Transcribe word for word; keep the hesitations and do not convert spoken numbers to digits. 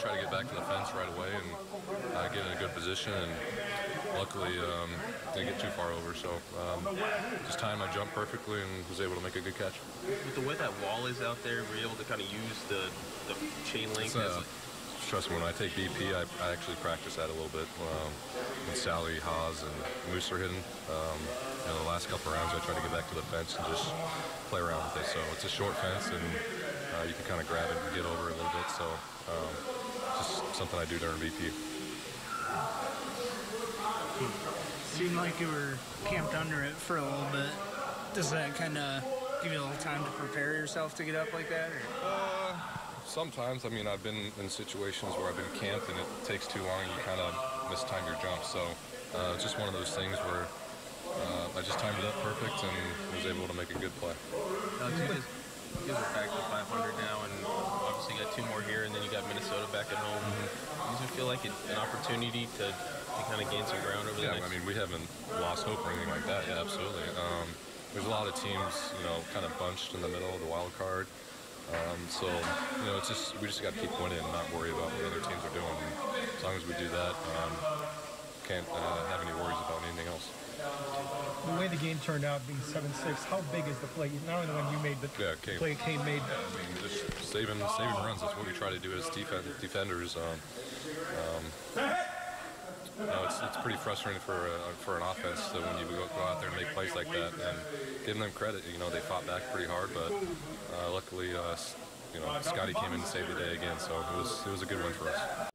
just try to get back to the fence right away and uh, get in a good position. And luckily, um, didn't get too far over. So um, just timed my jump perfectly and was able to make a good catch. With the way that wall is out there, were you able to kind of use the, the chain link? Uh, trust me, when I take B P, I, I actually practice that a little bit. Um, when Sally, Haas, and Moose are hitting, um, you know, the last couple rounds, I try to get back to the fence and just play around with it. So it's a short fence, and uh, you can kind of grab it and get over it a little bit. So um, just something I do during B P. Seemed like you were camped under it for a little bit. Does that kind of give you a little time to prepare yourself to get up like that? Or? Uh, sometimes. I mean, I've been in situations where I've been camped and it takes too long and you kind of mistime your jump. So uh, it's just one of those things where uh, I just timed it up perfect and was able to make a good play. Uh, you, guys, you guys are back to five hundred now, and obviously you got two more here, and then you got Minnesota back at home. Mm-hmm. Does it feel like it, an opportunity to, to kind of gain some ground over yeah, the next? I mean, we haven't lost hope or anything like that. Yeah, absolutely. Um, there's a lot of teams, you know, kind of bunched in the middle of the wild card. Um, so, you know, it's just we just got to keep winning and not worry about what other teams are doing. And as long as we do that, um, can't uh, have any worries about anything else. The way the game turned out, being seven six, how big is the play? Not only the one you made, but yeah, the play Kane made. Yeah, I mean, just saving, saving runs. That's what we try to do as defend, defenders. Um, um, you know, it's, it's pretty frustrating for uh, for an offense that when you go, go out there and make plays like that. And giving them credit, you know, they fought back pretty hard, but uh, luckily, uh, you know, Scotty came in and saved the day again. So it was it was a good win for us.